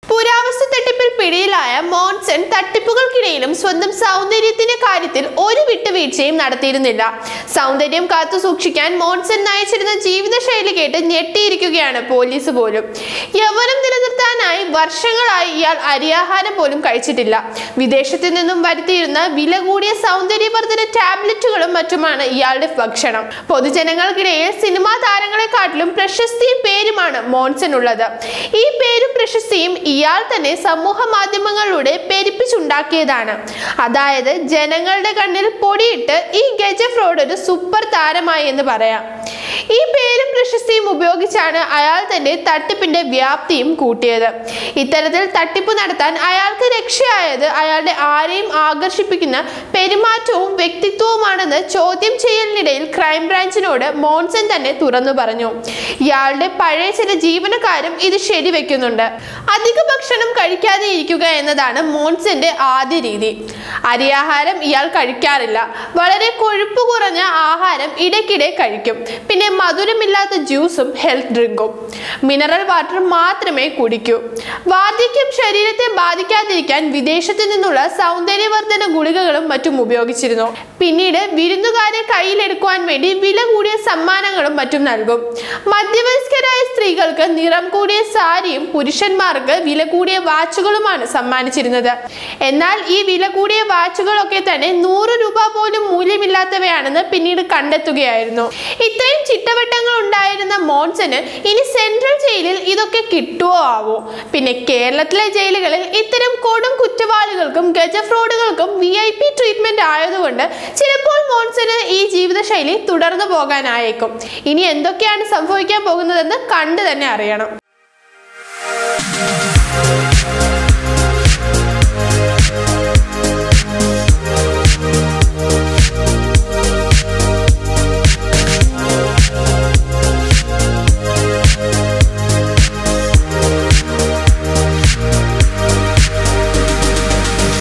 പുരാവസ്തു തട്ടിപ്പിൽ പിടിയിലായ മോൺസൺ തട്ടിപ്പുകൾക്കിടയിലും സ്വന്തം സൗന്ദര്യത്തിന്റെ കാര്യത്തിൽ ഒരു വിട്ടുവീഴ്ചയും നടത്തിയിരുന്നില്ല. സൗന്ദര്യം കാത്തു സൂക്ഷിക്കാൻ മോൺസൺ നയിച്ചിരുന്ന ജീവിതശൈലി കേട്ട് ഞെട്ടിയിരിക്കുകയാണ് പോലീസ് പോലും. യൗവനം നിലനിർത്താനായി വർഷങ്ങളായി ഇയാൾ അരിയാഹാരം പോലും കഴിച്ചിട്ടില്ല. വിദേശത്തു നിന്നും വരുത്തിയിരുന്ന വില കൂടിയ സൗന്ദര്യവർദ്ധന ടാബ്ലറ്റുകളും മറ്റുമാണ് ഇയാളുടെ ഭക്ഷണം. പൊതുജനങ്ങൾക്കിടയിൽ സിനിമാ താരങ്ങളെക്കാട്ടിലും പ്രശസ്തിയും പേരുമാണ് മോൺസനുള്ളത്. ഈ പേരും പ്രശസ്തിയും ഇയാൾ തന്നെ സമൂഹ മാധ്യമങ്ങളിലൂടെ പെരുപ്പിച്ചുണ്ടാക്കിയതാണ്. അതായത് ജനങ്ങളുടെ കണ്ണിൽ പൊടിയിട്ട് ഈ ഗജ ഫ്രോഡ് ഒരു സൂപ്പർ താരമായി എന്ന് പറയാം. ഈ പേരും പ്രശസ്തിയും ഉപയോഗിച്ചാണ് അയാൾ തന്റെ തട്ടിപ്പിന്റെ വ്യാപ്തിയും കൂട്ടിയത്. ഇത്തരത്തിൽ തട്ടിപ്പ് നടത്താൻ അയാൾക്ക് രക്ഷയായത് അയാളുടെ ആരെയും ആകർഷിപ്പിക്കുന്ന പെരുമാറ്റവും വ്യക്തിത്വവുമാണെന്ന് ചോദ്യം ചെയ്യലിനിടയിൽ ക്രൈംബ്രാഞ്ചിനോട് മോൺസൺ തന്നെ തുറന്നു പറഞ്ഞു. ഇയാളുടെ പഴയ ചില ജീവനക്കാരും ഇത് ശരിവെക്കുന്നുണ്ട്. അധിക ഭക്ഷണം കഴിക്കാതെ ഇരിക്കുക എന്നതാണ് മോൺസന്റെ ആദ്യ രീതി. അരിയാഹാരം ഇയാൾ കഴിക്കാറില്ല. വളരെ കൊഴുപ്പ് കുറഞ്ഞ ആഹാരം ഇടയ്ക്കിടെ കഴിക്കും. പിന്നെ മധുരമില്ലാത്ത ജ്യൂസും ഹെൽത്ത് ഡ്രിങ്കും മിനറൽ വാട്ടർ മാത്രമേ കുടിക്കൂ. വാർദ്ധക്യം ശരീരത്തെ ബാധിക്കാതിരിക്കാൻ വിദേശത്തു നിന്നുള്ള സൗന്ദര്യവർദ്ധന ഗുളികകളും മറ്റും ഉപയോഗിച്ചിരുന്നു. പിന്നീട് വിരുന്നുകാരെ കയ്യിലെടുക്കുവാൻ വേണ്ടി വില കൂടിയ സമ്മാനങ്ങളും മറ്റും നൽകും. മധ്യവയസ്കരായ സ്ത്രീകൾക്ക് നിറം കൂടിയ സാരിയും പുരുഷന്മാർക്ക് വില കൂടിയ വാച്ചുകളുമാണ് സമ്മാനിച്ചിരുന്നത്. എന്നാൽ ഈ വില കൂടിയ വാച്ചുകളൊക്കെ തന്നെ 100 രൂപ പോലും മൂല്യമില്ലാത്തവയാണെന്ന് പിന്നീട് കണ്ടെത്തുകയായിരുന്നു. ഇത്രയും ചിട്ടവട്ടങ്ങൾ ഉണ്ടായിരുന്ന മോൺസന് ഇനി സെൻട്രൽ ജയിലിൽ ഇതൊക്കെ കിട്ടുവോ ആവോ? പിന്നെ കേരളത്തിലെ ജയിലുകളിൽ ഇത്തരം കൊടും കുറ്റവാളികൾക്കും ഗജ ഫ്രോഡുകൾക്കും VIP ട്രീറ്റ്മെന്റ് ആയതുകൊണ്ട് ചിലപ്പോൾ മോൺസന് ഈ ജീവിതശൈലി തുടർന്നു പോകാനായേക്കും. ഇനി എന്തൊക്കെയാണ് സംഭവിക്കാൻ പോകുന്നതെന്ന് കണ്ടു തന്നെ അറിയണം.